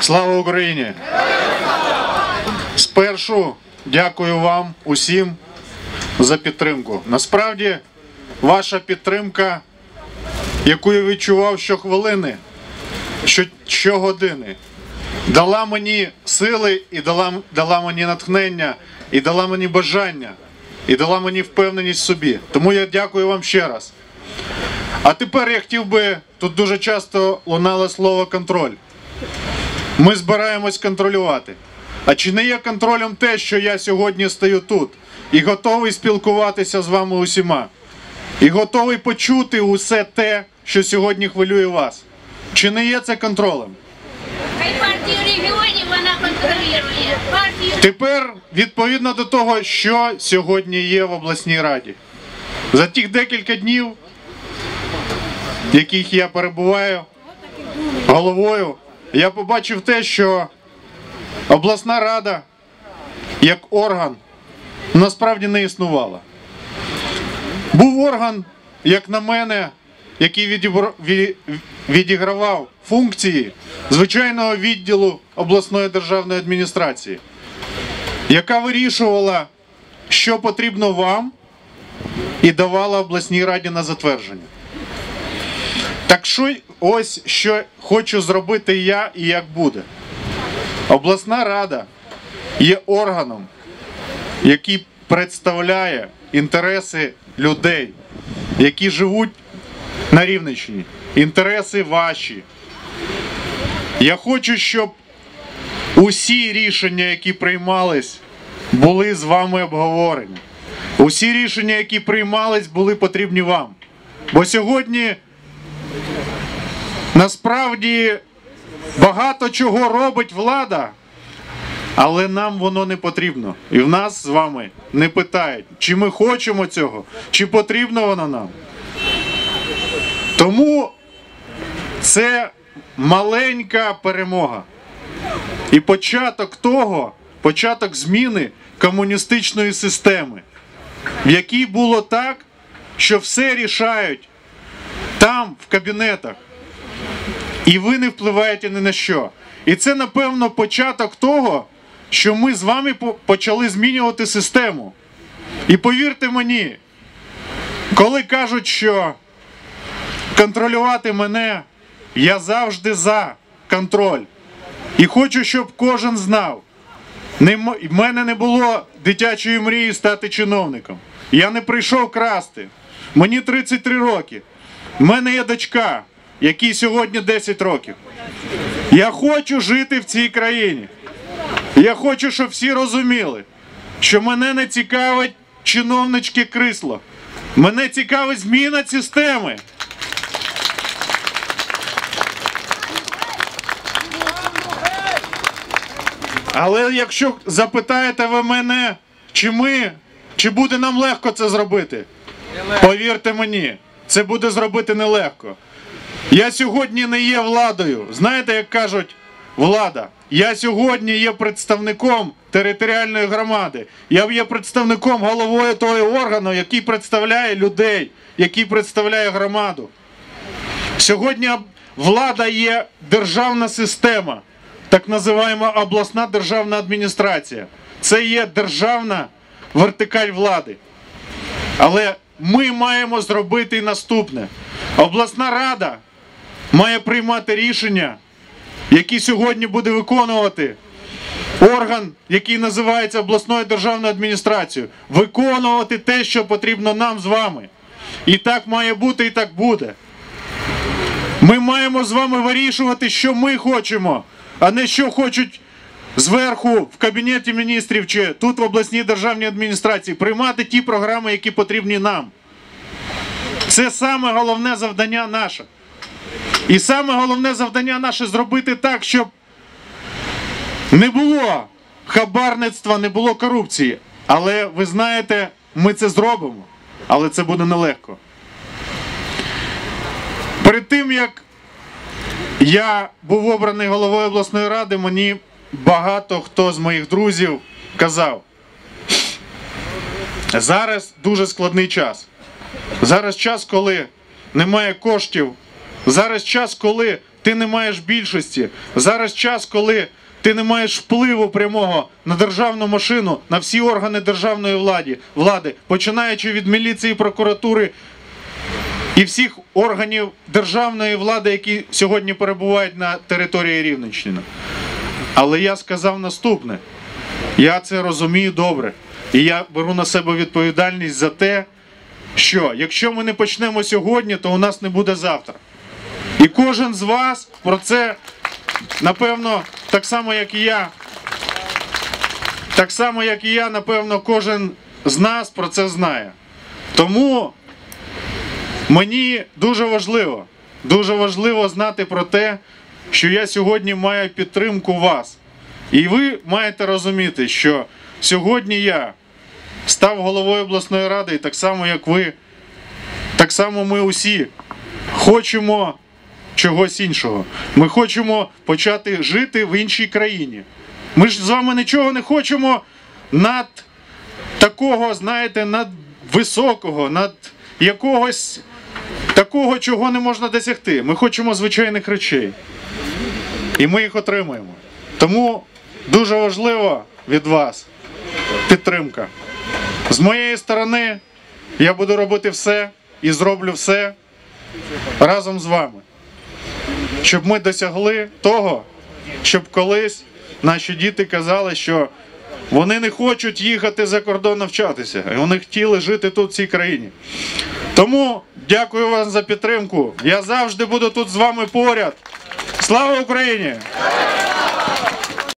Слава Україні! Спершу дякую вам усім за підтримку. Насправді, ваша підтримка, яку я відчував щохвилини, щогодини, дала мені сили і дала мені натхнення, і дала мені бажання, і дала мені впевненість в собі. Тому я дякую вам ще раз. А тепер я хотів би, тут дуже часто лунало слово «контроль». Ми збираємось контролювати. А чи не є контролем те, що я сьогодні стою тут і готовий спілкуватися з вами усіма? І готовий почути усе те, що сьогодні хвилює вас? Чи не є це контролем? Партію регіонів вона контролює. Тепер, відповідно до того, що сьогодні є в обласній раді. За тих декілька днів, в яких я перебуваю головою, я побачив те, що обласна рада, як орган, насправді не існувала. Був орган, як на мене, який відігравав функції звичайного відділу обласної державної адміністрації, яка вирішувала, що потрібно вам, і давала обласній раді на затвердження. Так ось що хочу зробити я і як буде. Обласна рада є органом, який представляє інтереси людей, які живуть на Рівненщині, інтереси ваші. Я хочу, щоб усі рішення, які приймались, були з вами обговорені. Усі рішення, які приймались, були потрібні вам. Бо сьогодні насправді багато чого робить влада, але нам воно не потрібно. І в нас з вами не питають, чи ми хочемо цього, чи потрібно воно нам. Тому це маленька перемога. І початок зміни комуністичної системи, в якій було так, що все рішають там, в кабінетах. І ви не впливаєте ні на що. І це, напевно, початок того, що ми з вами почали змінювати систему. І повірте мені, коли кажуть, що контролювати мене, я завжди за контроль. І хочу, щоб кожен знав, в мене не було дитячої мрії стати чиновником. Я не прийшов красти. Мені 33 роки. В мене є дочка, якій сьогодні 10 років. Я хочу жити в цій країні. Я хочу, щоб всі розуміли, що мене не цікавить чиновничке крісло. Мене цікавить зміна системи. Але якщо запитаєте ви мене, чи буде нам легко це зробити, повірте мені, це буде зробити нелегко. Я сьогодні не є владою. Знаєте, як кажуть, влада. Я сьогодні є представником територіальної громади. Я є представником, головою того органу, який представляє людей, який представляє громаду. Сьогодні влада є державна система, так називаємо обласна державна адміністрація. Це є державна вертикаль влади. Але ми маємо зробити наступне. Обласна рада має приймати рішення, які сьогодні буде виконувати орган, який називається обласною державною адміністрацією. Виконувати те, що потрібно нам з вами. І так має бути, і так буде. Ми маємо з вами вирішувати, що ми хочемо, а не що хочуть зверху в Кабінеті міністрів чи тут в обласній державній адміністрації. Приймати ті програми, які потрібні нам. Це саме головне завдання наше. І саме головне завдання наше зробити так, щоб не було хабарництва, не було корупції. Але ви знаєте, ми це зробимо, але це буде нелегко. Перед тим, як я був обраний головою обласної ради, мені багато хто з моїх друзів казав: зараз дуже складний час. Зараз час, коли немає коштів Зараз час, коли ти не маєш більшості. Зараз час, коли ти не маєш впливу прямого на державну машину, на всі органи державної влади, починаючи від міліції, прокуратури і всіх органів державної влади, які сьогодні перебувають на території Рівненщини. Але я сказав наступне. Я це розумію добре. І я беру на себе відповідальність за те, що якщо ми не почнемо сьогодні, то у нас не буде завтра. І кожен з вас про це, напевно, так само, як і я, напевно, кожен з нас про це знає. Тому мені дуже важливо знати про те, що я сьогодні маю підтримку вас. І ви маєте розуміти, що сьогодні я став головою обласної ради, і так само, як ви, так само ми усі хочемо чогось іншого. Ми хочемо почати жити в іншій країні. Ми ж з вами нічого не хочемо над такого, знаєте, над високого, над якогось такого, чого не можна досягти. Ми хочемо звичайних речей. І ми їх отримаємо. Тому дуже важливо від вас підтримка. З моєї сторони я буду робити все і зроблю все разом з вами, щоб ми досягли того, щоб колись наші діти казали, що вони не хочуть їхати за кордон навчатися, і вони хотіли жити тут, в цій країні. Тому дякую вам за підтримку. Я завжди буду тут з вами поряд. Слава Україні!